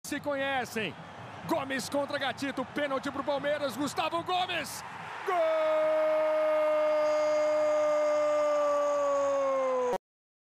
se conhecem. Gomes contra Gatito, pênalti pro Palmeiras, Gustavo Gomes.